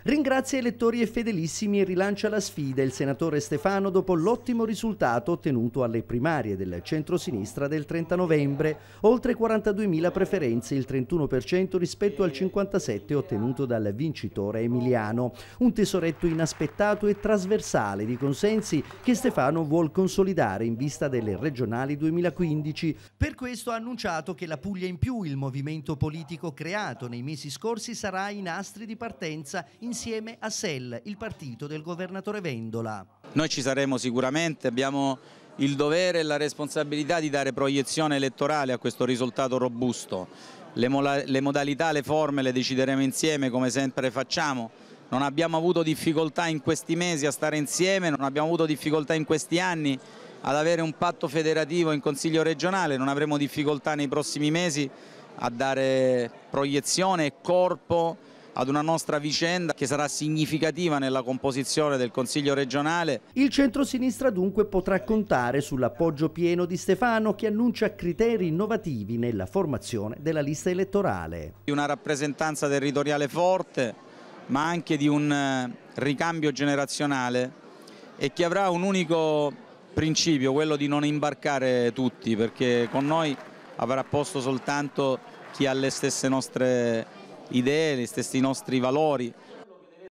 Ringrazia elettori e fedelissimi e rilancia la sfida il senatore Stefano dopo l'ottimo risultato ottenuto alle primarie del centro-sinistra del 30 novembre, oltre 42.000 preferenze, il 31% rispetto al 57% ottenuto dal vincitore emiliano. Un tesoretto inaspettato e trasversale di consensi che Stefano vuol consolidare in vista delle regionali 2015. Per questo ha annunciato che la Puglia in più, il movimento politico creato nei mesi scorsi, sarà ai nastri di partenza insieme a SEL, il partito del governatore Vendola. Noi ci saremo sicuramente, abbiamo il dovere e la responsabilità di dare proiezione elettorale a questo risultato robusto. Le modalità, le forme le decideremo insieme come sempre facciamo. Non abbiamo avuto difficoltà in questi mesi a stare insieme, non abbiamo avuto difficoltà in questi anni ad avere un patto federativo in Consiglio regionale, non avremo difficoltà nei prossimi mesi a dare proiezione e corpo ad una nostra vicenda che sarà significativa nella composizione del Consiglio regionale. Il centro-sinistra dunque potrà contare sull'appoggio pieno di Stefano, che annuncia criteri innovativi nella formazione della lista elettorale. Di una rappresentanza territoriale forte, ma anche di un ricambio generazionale e che avrà un unico principio, quello di non imbarcare tutti, perché con noi avrà posto soltanto chi ha le stesse nostre idee, gli stessi nostri valori,